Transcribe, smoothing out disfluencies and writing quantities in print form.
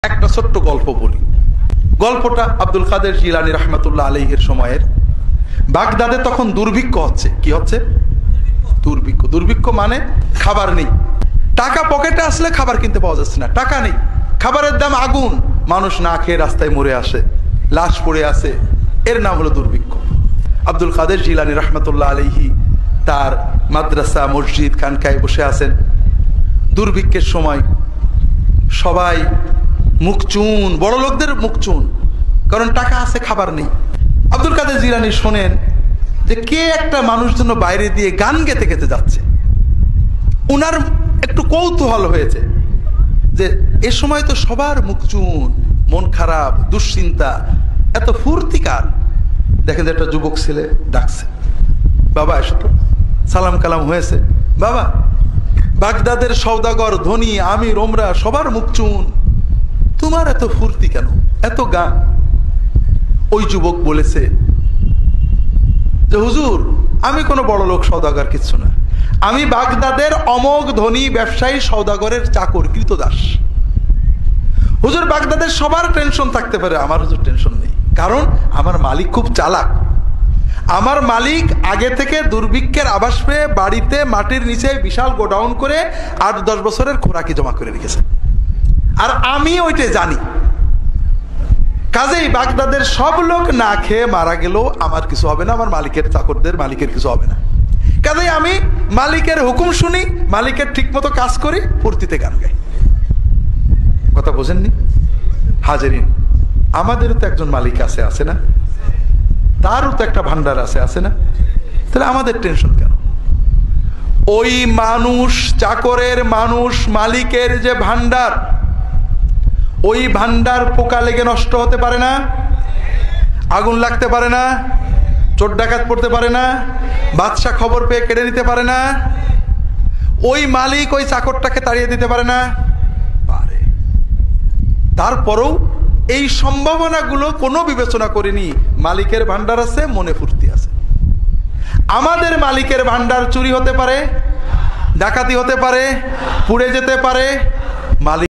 একটা ছোট্ট গল্প বলি। গল্পটা আব্দুল কাদের জিলানী রহমতুল্লাহ আলাইহির সময়ের। বাগদাদে তখন দুর্ভিক্ষ হচ্ছে। কি হচ্ছে? দুর্ভিক্ষ। দুর্ভিক্ষ মানে খাবার নেই, টাকা পকেটে আসলে খাবার কিনতে পাওয়া যাচ্ছে না, টাকা নেই, খাবারের দাম আগুন, মানুষ না খেয়ে রাস্তায় মরে আসে, লাশ পড়ে আসে, এর নাম হলো দুর্ভিক্ষ। আব্দুল কাদের জিলানী রহমতুল্লাহ আলাইহি তার মাদ্রাসা মসজিদ খানকায় বসে আছেন। দুর্ভিক্ষের সময় সবাই মুখ চুন, বড় লোকদের মুখ চুন, কারণ টাকা আছে খাবার নেই। আব্দুল কাদের জিলানী শোনেন যে কে একটা মানুষ জন্য বাইরে দিয়ে গান গেতে গেতে যাচ্ছে। উনার একটু কৌতূহল হয়েছে যে এ সময় তো সবার মুখ চুন, মন খারাপ, দুশ্চিন্তা, এত ফুর্তিকার। দেখেন যে একটা যুবক ছেলে ডাকছে, বাবা এসো তো। সালাম কালাম হয়েছে, বাবা বাগদাদের সওদাগর, ধনী, আমির, ওমরা সবার মুখ চুন, তোমার এত ফুর্তি কেন, এত গান? ওই যুবক বলেছে যে হুজুর, আমি কোনো বড় লোক সওদাগর কিচ্ছু না, আমি বাগদাদের অমোঘ ধনী ব্যবসায়ী সওদাগরের চাকর, কৃতদাস। হুজুর, বাগদাদের সবার টেনশন থাকতে পারে, আমার হুজুর টেনশন নেই, কারণ আমার মালিক খুব চালাক। আমার মালিক আগে থেকে দুর্ভিক্ষের আভাস পেয়ে বাড়িতে মাটির নিচে বিশাল গোডাউন করে 8-10 বছরের খোরাকি জমা করে রেখেছে, আর আমি ওইটা জানি। কাজেই বাগদাদের সব লোক না খেয়ে মারা গেলেও আমার কিছু হবে না, আমার মালিকের চাকরদের মালিকের কিছু হবে না। কাজেই আমি মালিকের হুকুম শুনি, মালিকের ঠিক মতো কাজ করি, ফুর্তিতে গান গাই। কথা বোঝেননি হাজেরিন? আমাদেরও তো একজন মালিক আছে না? তারও তো একটা ভান্ডার আছে না? তাহলে আমাদের টেনশন কেন? ওই মানুষ, চাকরের মানুষ, মালিকের যে ভান্ডার, ওই ভান্ডার পোকা লেগে নষ্ট হতে পারে না, আগুন লাগতে পারে না, চোর ডাকাত পড়তে পারে না, বাদশা খবর পেয়ে কেড়ে নিতে পারে না, ওই মালিক ওই চাকরটাকে তাড়িয়ে দিতে পারে না? পারে। তারপরেও এই সম্ভাবনাগুলো কোনো বিবেচনা করেনি, মালিকের ভান্ডার আছে, মনে ফুর্তি আছে। আমাদের মালিকের ভান্ডার চুরি হতে পারে, ডাকাতি হতে পারে, পুড়ে যেতে পারে, মালিক